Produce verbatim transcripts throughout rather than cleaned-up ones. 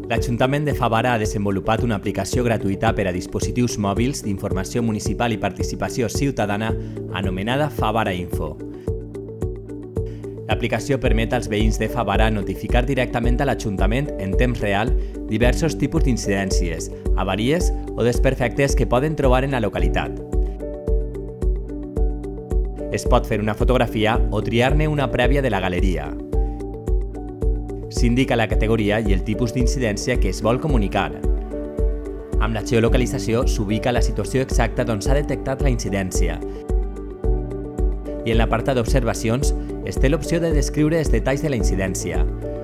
L'Ajuntament de Favara ha desenvolupat una aplicació gratuïta per a dispositius mòbils d'informació municipal i participació ciutadana anomenada Favara Info. L'aplicació permet als veïns de Favara notificar directament a l'Ajuntament en temps real diversos tipus d'incidències, avaries o desperfectes que poden trobar en la localitat. Es pot fer una fotografia o triar-ne una prèvia de la galeria. S'indica la categoria i el tipus d'incidència que es vol comunicar. Amb la geolocalització s'ubica la situació exacta d'on s'ha detectat la incidència. I en l'apartat d'observacions es té l'opció de descriure els detalls de la incidència.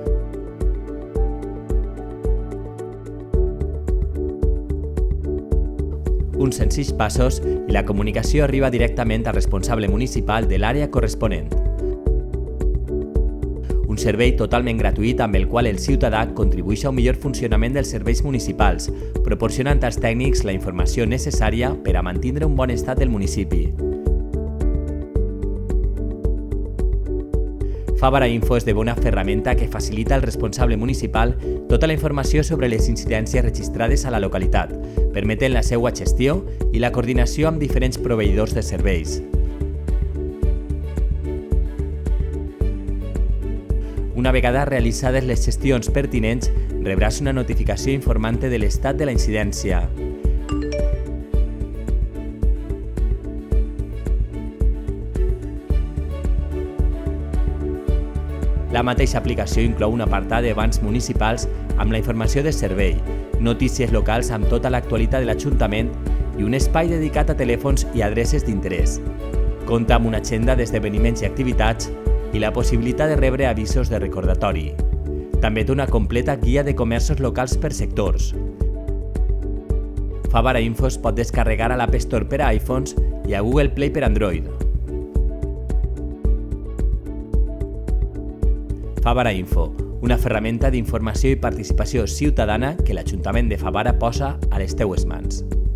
Uns senzills passos i la comunicació arriba directament al responsable municipal de l'àrea corresponent. Un servei totalment gratuït amb el qual el ciutadà contribueix a un millor funcionament dels serveis municipals, proporcionant als tècnics la informació necessària per a mantenir un bon estat del municipi. Favara Info esdevé una ferramenta que facilita al responsable municipal tota la informació sobre les incidències registrades a la localitat, permetent la seva gestió i la coordinació amb diferents proveïdors de serveis. Una vegada realitzades les gestions pertinents, rebràs una notificació informant-te de l'estat de la incidència. La mateixa aplicació inclou un apartat d'avanç municipals amb la informació de servei, notícies locals amb tota l'actualitat de l'Ajuntament i un espai dedicat a telèfons i adreces d'interès. Compta amb una agenda d'esdeveniments i activitats i la possibilitat de rebre avisos de recordatori. També té una completa guia de comerços locals per sectors. Favara Info es pot descarregar a l'App Store per a iPhones i a Google Play per Android. Favara Info, una ferramenta d'informació i participació ciutadana que l'Ajuntament de Favara posa a les teues mans.